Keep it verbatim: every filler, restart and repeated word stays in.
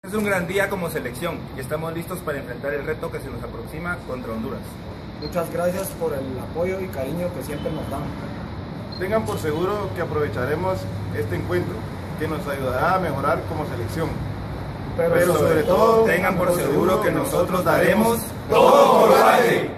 Es un gran día como selección y estamos listos para enfrentar el reto que se nos aproxima contra Honduras. Muchas gracias por el apoyo y cariño que siempre nos dan. Tengan por seguro que aprovecharemos este encuentro, que nos ayudará a mejorar como selección. Pero, Pero sobre todo, tengan por seguro que nosotros daremos todo por Valle.